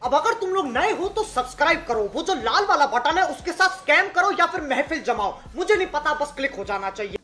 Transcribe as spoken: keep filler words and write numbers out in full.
अब अगर तुम लोग नए हो तो सब्सक्राइब करो, वो जो लाल वाला बटन है उसके साथ स्कैम करो या फिर महफिल जमाओ, मुझे नहीं पता, बस क्लिक हो जाना चाहिए।